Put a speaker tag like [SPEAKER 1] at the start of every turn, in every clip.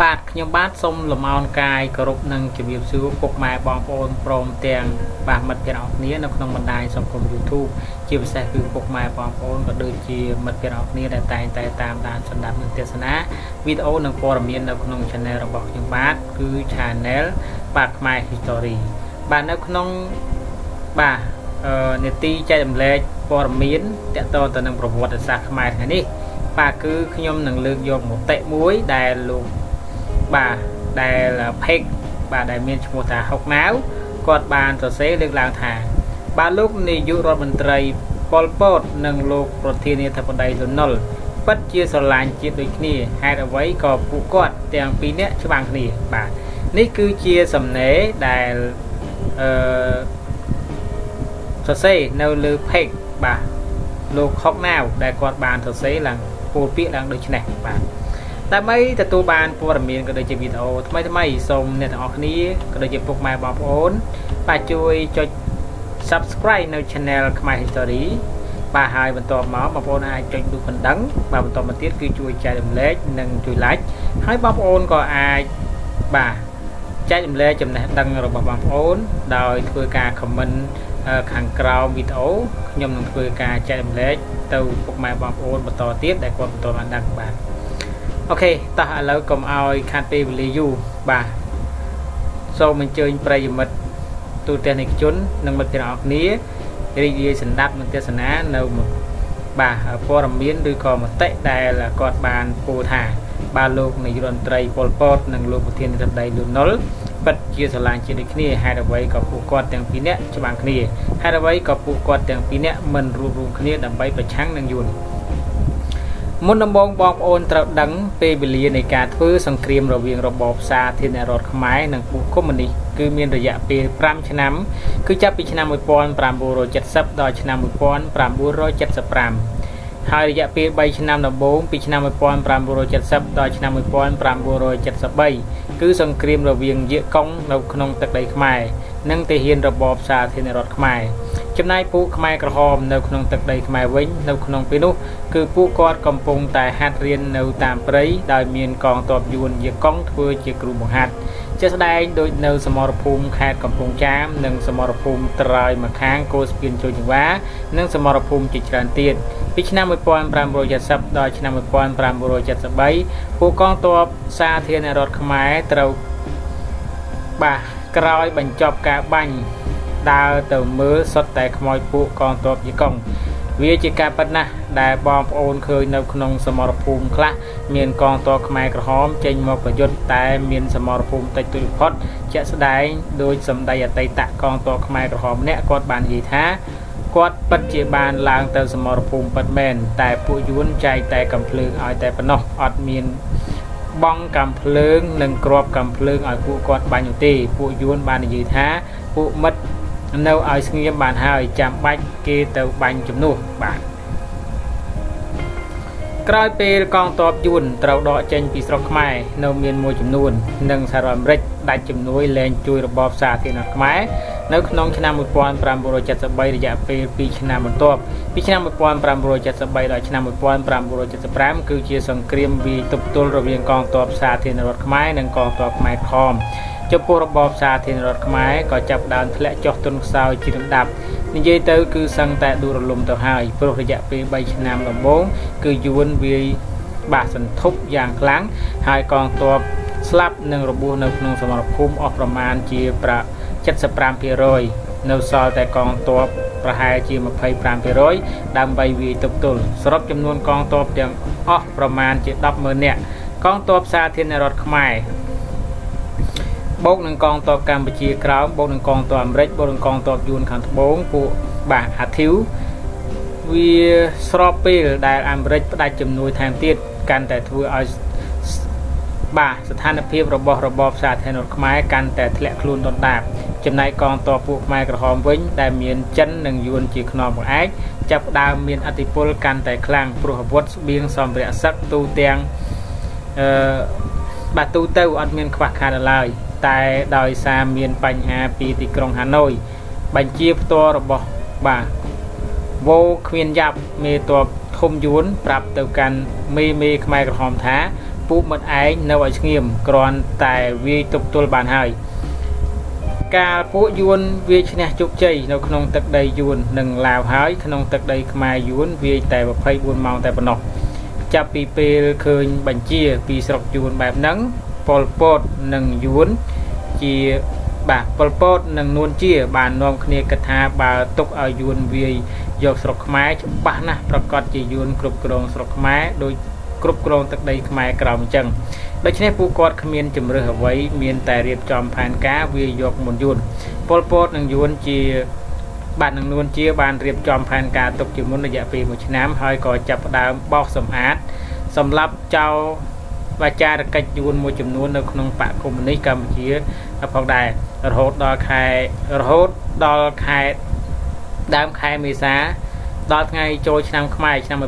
[SPEAKER 1] បាទខ្ញុំបាទសូមលំអរកាយគោរពនឹងជំរាបសួរពុកម៉ែបងប្អូនព្រមទាំងបាទមិត្តភ័ក្តិអរគ្នានៅក្នុងបណ្ដាញសង្គម YouTube ជាពិសេសគឺពុកម៉ែបងប្អូនក៏ដូចជាមិត្តភ័ក្តិអរគ្នាដែលតែងតែតាមដានស្ដាប់និងទស្សនាវីដេអូនិងព័ត៌មាននៅក្នុង Channel របស់ខ្ញុំបាទគឺ Channel បាទ Khmer History បាទនៅក្នុងបាទនីតិចែករំលែកព័ត៌មានទាក់ទងទៅនឹងប្រវត្តិសាស្ត្រខ្មែរថ្ងៃនេះបាទគឺខ្ញុំនឹងលើកយកមតិមួយដែលលោកបាទដែលផេកបាទដែលមានឈ្មោះថាហុកម៉ៅគាត់បានសរសេរលើកឡើងថាបាទលោកនាយករដ្ឋមន្ត្រីប៉ុលពតនិងលោកប្រធានាធិបតីលន់នល់ពិតជាស្រឡាញ់ជាតិដូចគ្នាហេតុអ្វីក៏ពួកគាត់ទាំងពីរនាក់ច្បាំងគ្នាបាទនេះគឺជាសំណេរដែលសរសេរនៅលើផេកបាទលោកហុកម៉ៅដែលគាត់បានសរសេរឡើងពោលពាក្យឡើងដូចនេះបាទដើម្បីទទួលបានព័ត៌មានក៏ដូចជាវីដេអូថ្មីសូមអ្នកទាំងអស់គ្នាក៏ដូចជាពុកម៉ែបងប្អូនបាទជួយចុច Subscribe នៅ Channel Khmer History បាទហើយបន្តមកបងប្អូនអាចចុចរូបកណ្ដឹងបាទបន្តមកទៀតគឺជួយចែករំលែកនិងជួយ Like ហើយបងប្អូនក៏អាចបាទចែករំលែកចំណេះដឹងរបស់បងប្អូនដោយធ្វើការ comment ខាងក្រោមវីដេអូខ្ញុំនឹងធ្វើការចែករំលែកទៅពុកម៉ែបងប្អូនបន្តទៀតដែលគាត់បន្តបានដឹងបាទអូខេតោះឥឡូវកុំឲ្យខាត់ពេលវេលាយូរបាទសូមអញ្ជើញប្រិយមិត្តទូទាំងនិកជននិងមិត្តភ័ក្តិអរគ្នារីករាយស្ដាប់និងទស្សនានៅបាទព័ត៌មានឬក៏មតិដែលគាត់បានពោលថាបាទលោកនាយករដ្ឋមន្ត្រីប៉ុលពតនិងលោកប្រធានាធិបតីលន់នល់ពិតជាស្រឡាញ់ជាតិដូចគ្នាហេតុអ្វីក៏ពួកគាត់ទាំងពីរនាក់ច្បាំងគ្នាហេតុអ្វីក៏ពួកគាត់ទាំងពីរនាក់មិនរួបរวมគ្នាដើម្បីប្រឆាំងនឹងយួនមុនដំបូងបងប្អូនត្រូវដឹងពេលវេលានៃការធ្វើសង្គ្រាមរវាងរបបសាធារណរដ្ឋខ្មែរនិងពួកកុម្មុយនីសគឺមានរយៈពេល5ឆ្នាំគឺចាប់ពីឆ្នាំ1970ដល់ឆ្នាំ1975ហើយរយៈពេល3ឆ្នាំដំបូងពីឆ្នាំ1970ដល់ឆ្នាំ1973គឺសង្គ្រាមរវាងយៀកុងនៅក្នុងទឹកដីខ្មែរនិងទាហានរបបសាធារណរដ្ឋខ្មែរចំណែកពួកខ្មែរក្រហមនៅក្នុងទឹកដីខ្មែរវិញនៅក្នុងពេលនោះគឺពួកគាត់កំពុងតែហាត់រៀននៅតាមព្រៃដោយមានកងទ័ពយួនយៀកុងធ្វើជាគ្រូបង្ហាត់ជាស្ដែងដូចនៅសមរភូមិខេត្តកំពង់ចាមនិងសមរភូមិត្រើយម្ខាងគោស្ពានជ័យចង្វានិងសមរភូមិជាច្រើនទៀតពីឆ្នាំ1970ដល់ឆ្នាំ1973ពួកកងទ័ពសាធារណរដ្ឋខ្មែរត្រូវបាទក្រោយបញ្ចប់ការបាញ់ដើរទៅមើលសុទ្ធតែខ្មោចពួកកងទ័ពយីកុងវាជាការពិតណាស់ដែលបងប្អូនឃើញនៅក្នុងសមរភូមិខ្លះមានកងទ័ពខ្មែរក្រហមចេញមកប្រយុទ្ធតែមានសមរភូមិតិចតួចបំផុតជាក់ស្ដែងដោយសម្ដីអតីតកងទ័ពខ្មែរក្រហមម្នាក់គាត់បាននិយាយថាគាត់ពិតជាបានឡើងទៅសមរភូមិពិតមែនតែពួកយួនចែកតែកំភ្លើងឲ្យតែប៉ុណ្ណោះអត់មានបងកំភ្លើងនិងគ្រាប់កំភ្លើងឲ្យពួកគាត់បាញ់នោះទេពួកយួនបាននិយាយថាពួកមិត្តនៅឲ្យស្ងៀមបានហើយចាំបាច់គេទៅបាញ់ជំនួសបាទក្រោយពេលកងទ័ពយួនត្រូវដកចេញពីស្រុកខ្មែរនៅមានមួយចំនួននិងសហរដ្ឋអាមេរិកដាច់ជំនួយលែងជួយរបបសាធារណរដ្ឋខ្មែរនៅក្នុងឆ្នាំ1973រយៈពេល2ឆ្នាំបន្ទាប់ពីឆ្នាំ1973ដល់ឆ្នាំ1975គឺជាសង្គ្រាមវាយទប់ទល់រវាងកងទ័ពសាធារណរដ្ឋខ្មែរនិងកងទ័ពខ្មែរក្រហមចំពោះរបបសាធារណរដ្ឋខ្មែរក៏ចាប់ផ្ដើមធ្លាក់ចុះទន់ខ្សោយជាលំដាប់និយាយទៅគឺសឹងតែដួលរលំទៅហើយព្រោះរយៈពេល3ឆ្នាំដំបូងគឺយួនវាយបាសសន្ធប់យ៉ាងខ្លាំងហើយកងទ័ពស្លាប់និងរបួសនៅក្នុងសមរភូមិអស់ប្រមាណជា75% នៅសល់តែកងទ័ពប្រហែលជា 25% ដើម្បីវាយទប់ទល់សរុបចំនួនកងទ័ពទាំងអស់ប្រមាណជា 100000 នាក់កងទ័ពសាធារណរដ្ឋខ្មែរបូកនឹងកងទ័ពកម្ពុជាក្រោមបូកនឹងកងទ័ពអាមេរិកបូកនឹងកងទ័ពយួនខាងត្បូងពួកបាទអាធីវវាស្របពេលដែលអាមេរិកផ្ដាច់ជំនួយថែមទៀតកាន់តែធ្វើឲ្យបាទស្ថានភាពរបស់របបសាធារណរដ្ឋខ្មែរកាន់តែធ្លាក់ខ្លួនដុនដាបចំណែកកងទ័ពពួកខ្មែរក្រហមវិញដែលមានចិននិងយួនជាខ្នងបង្អែកចាប់ផ្ដើមមានឥទ្ធិពលកាន់តែខ្លាំងព្រោះអាវុធស្បៀងសម្ភារៈសឹកទូទាំងបាទទូទៅអត់មានខ្វះខាតឡើយតែដោយសារមានបញ្ហាពីទីក្រុងហាណូយបញ្ជាផ្ទាល់របស់បាទវោគ្មានយ៉ាប់មេទ័ពធំយួនប្រាប់ទៅកាន់មេខ្មែរក្រហមថាពួកមិត្តឯងនៅឲ្យស្ងៀមគ្រាន់តែវាយទប់ទល់បានហើយកាលពួកយួនវាយឈ្នះជោគជ័យនៅក្នុងទឹកដីយួននិងឡាវហើយក្នុងទឹកដីខ្មែរយួនវាយតែ24ម៉ោងតែប៉ុណ្ណោះចាប់ពីពេលឃើញបញ្ជាពីស្រុកយួនបែបហ្នឹងប៉ុលពតនិងយួនជាបាទប៉ុលពតនិងនួនជាបាននាំគ្នាគិតថាបើទុកឲ្យយួនវាយយកស្រុកខ្មែរច្បាស់ណាស់ប្រកាសជាយួនគ្រប់គ្រងស្រុកខ្មែរដោយគ្រប់គ្រងទឹកដីខ្មែរក្រោមអញ្ចឹងដូច្នេះពួកគាត់គ្មានជំរឿសអ្វីមានតែរៀបចំផែនការវាយកមុនយួនប៉ុលពតនិងយួនជាបាទនឹងនួនជាបានរៀបចំផែនការទុកជាមុនរយៈពេល1ឆ្នាំហើយក៏ចាប់ផ្ដើមបោសសម្អាតសម្រាប់ចៅវាចារកិច្ចយួនមួយចំនួននៅក្នុងបកកុម្មុយនីសកម្ពុជាផងដែររហូតដល់ខែដើមខែមេសាដល់ថ្ងៃចូលឆ្នាំខ្មែរឆ្នាំ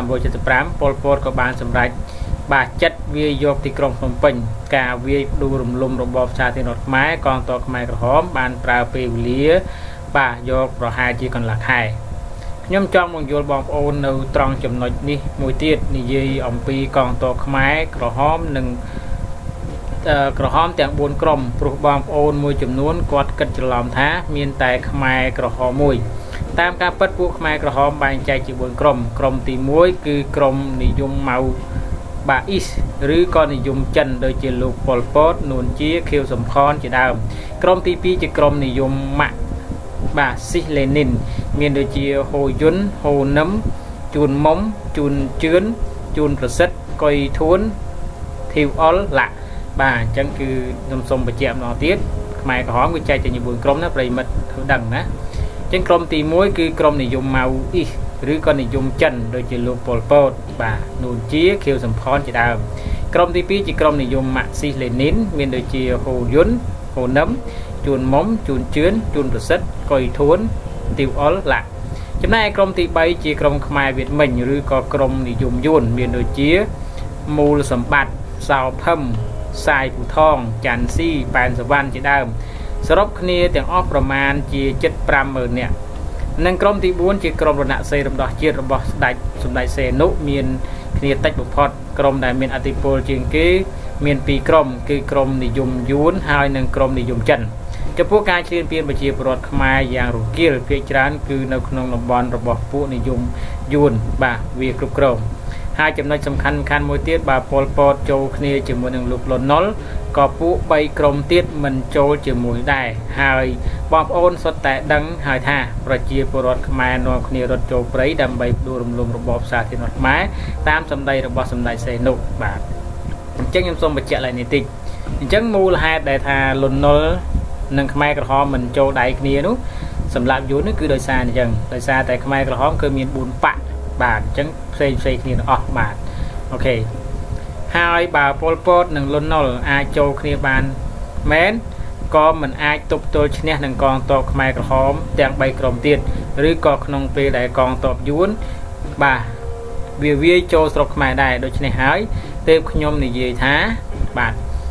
[SPEAKER 1] 1975ប៉ុលពតក៏បានសម្រេចបាទចិត្តវាយកទីក្រុងភ្នំពេញការវាយផ្ដួលរំលំរបបសាធារណរដ្ឋខ្មែរកងទ័ពខ្មែរក្រហមបានប្រើពេលវេលាបាទយកប្រហែលជាកន្លះខែខ្ញុំចង់បង្យល់បងប្អូននៅត្រង់ចំណុចនេះមួយទៀតនិយាយអំពីកងទ័ពខ្មែរក្រហមនិងក្រហមទាំង4ក្រុមព្រោះបងប្អូនមួយចំនួនគាត់គិតច្រឡំថាមានតែខ្មែរក្រហមមួយតាមការពិតពួកខ្មែរក្រហមបែងចែកជា4ក្រុមក្រុមទី1គឺក្រុមនិយមម៉ៅបាអ៊ីសឬក៏និយមចិនដូចជាលោកប៉ុលពតនួនជាខៀវសំផនជាដើមក្រុមទី2ជាក្រុមនិយមម៉ាក់បាទស៊ីសលេនីនមានដូចជាហូយុនហូនឹមជួនមុំជួនជឿនជួនប្រសិទ្ធកុយធួនធីវអុលឡាក់បាទអញ្ចឹងគឺខ្ញុំសូមបញ្ជាក់ម្ដងទៀតខ្មែរក្រហមគឺចែកជា4ក្រុមណាប្រិមិត្តធ្វើដឹងណាអញ្ចឹងក្រុមទី1គឺក្រុមនិយមម៉ៅអ៊ីសឬក៏និយមចិនដូចជាលោកប៉ុលពតបាទនួនជាខៀវសំផនជាដើមក្រុមទី2ជាក្រុមនិយមម៉ាក់ស៊ីសលេនីនមានដូចជាហូយុនហូនឹមជួនមុំជួនជឿនជួនប្រសិទ្ធកុយធួនទីវអុលឡាក់ចំណែកក្រុមទី3ជាក្រុមខ្មែរវៀតមិញឬក៏ក្រុមនិយមយួនមានដូចជាមូលសម្បត្តិសោភឹមសាយពូថងចាន់ស៊ីប៉ែនសវណ្ណជាដើមសរុបគ្នាទាំងអស់ប្រមាណជា750,000នាក់និងក្រុមទី4ជាក្រុមរណសិរ្សរំដោះជាតិរបស់ស្ដេចសម្ដេចសីហនុមានគ្នាតិចបំផុតក្រុមដែលមានអធិពលជាងគេមាន2ក្រុមគឺក្រុមនិយមយួនហើយនិងក្រុមនិយមចិនចំពោះការឈ្លានពានប្រជាពលរដ្ឋខ្មែរយ៉ាងរគាលភាគច្រើនគឺនៅក្នុងតំបន់របស់ពួកនិយមយួនបាទវាគ្រប់គ្រងហើយចំណុចសំខាន់មួយទៀតបើប៉ុលពតចូលគ្នាជាមួយនឹងលោកលន់ណុលក៏ពួក3ក្រុមទៀតមិនចូលជាមួយដែរហើយបងប្អូនសុទ្ធតែដឹងហើយថាប្រជាពលរដ្ឋខ្មែរនាំគ្នារត់ចូលព្រៃដើម្បីផ្ដួលរំលំរបបសាធារណរដ្ឋខ្មែរតាមសម្ដីរបស់សម្ដេចសីហនុបាទអញ្ចឹងខ្ញុំសូមបញ្ជាក់ឡើងនេះតិចអញ្ចឹងមូលហេតុដែលថាលន់ណុលនិងខ្មែរក្រហមមិនចូលដៃគ្នានោះសម្រាប់យួននេះគឺដោយសារអញ្ចឹងដោយសារតែខ្មែរក្រហមគឺមាន4បកបាទអញ្ចឹងផ្សេងគ្នាទាំងអស់បាទអូខេហើយបើប៉ុលពតនិងលន់ណុលអាចចូលគ្នាបានមែនក៏មិនអាចទប់ទល់ឈ្នះនឹងកងទ័ពខ្មែរក្រហមទាំង3ក្រុមទៀតឬក៏ក្នុងពេលដែលកងទ័ពយួនបាទវាចូលស្រុកខ្មែរដែរដូច្នេះហើយទើបខ្ញុំនិយាយថាបាទ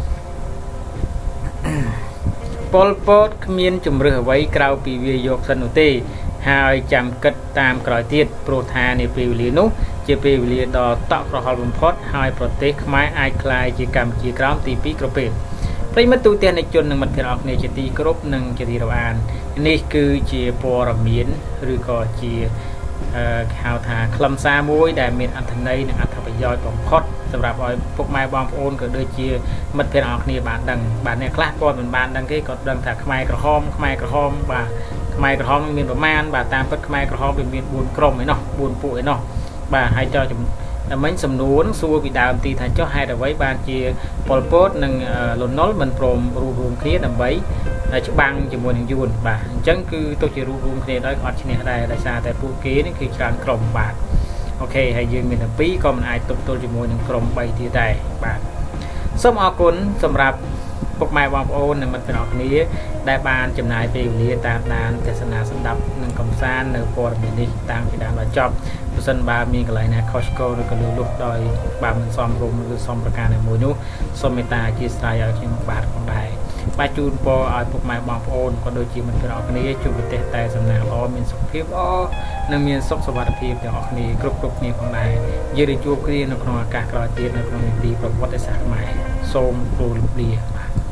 [SPEAKER 1] ប៉ុលពតគ្មានជំរឿសអ្វីក្រៅពីវាយកសិននោះទេហើយចាំគិតតាមក្រោយទៀតព្រោះថានាពេលវេលានោះជាពេលវេលាដ៏តក់ក្រហល់បំផុតហើយប្រទេសខ្មែរអាចក្លាយជាកម្ពុជាក្រោមទី2គ្រប់ពេលប្រិយមិត្តទូទាំងអ្នកជននិងមិត្តភ័ក្តិអរគ្នាជាទីគោរពនិងជាទីរាប់អាននេះគឺជាព័ត៌មានឬក៏ជាគេហៅថាខ្លឹមសារមួយដែលមានអត្ថន័យនិងអត្ថប្រយោជន៍បំផុតសម្រាប់ឲ្យពុកម៉ែបងប្អូនក៏ដូចជាមិត្តភ័ក្តិអរគ្នាបានដឹងបាទអ្នកខ្លះគាត់មិនបានដឹងទេគាត់ដឹងថាខ្មែរក្រហមបាទខ្មែរក្រហមមានប្រមាណបាទតាមពិតខ្មែរក្រហមវាមាន4ក្រុមឯណោះ4ពួកឯណោះបាទហើយចោះតែមិញសំណួរសួរពីដើមទីថាចុះហេតុអ្វីបានជាប៉ុលពតនិងលន់ណុលមិនព្រមរួមគ្នាដើម្បីច្បាំងជាមួយនឹងយួនបាទអញ្ចឹងគឺទុកជារួមគ្នាដោយអត់ឈ្នះដែរដោយសារតែពួកគេនេះគឺច្រើនក្រុមបាទអូខេហើយយើងមានតែ2ក៏មិនអាចទប់ទល់ជាមួយនឹងក្រុម3ទៀតដែរបាទសូមអរគុណសម្រាប់ពុកម៉ែបងប្អូននិងមិត្តភក្តិគ្នាដែលបានចំណាយពេលវេលាតាមដានទស្សនាស្ដាប់និងកំសាន្តនៅព័ត៌មាននេះតាំងពីដើមដល់ចប់បើសិនបើមានកន្លែងណាខុសឆ្គងឬក៏លុះដោយបើមិនសមរម្យឬសមប្រការណាមួយនោះសូមមេត្តាអធិស្ឋានឲ្យខ្ញុំបាទផងដែរ bà chun po ở phục mai bọc ôn còn đôi chỉ mình phải học này chụp tết tại sầm nào đó mình sụp phép đó nâng miền sốc sập bạt phép để học này group group nàyของnày giờ đi chụp cái nó còn cả cái tiền nó còn điประวัติศาสตร์ใหม่ส้มโปรลี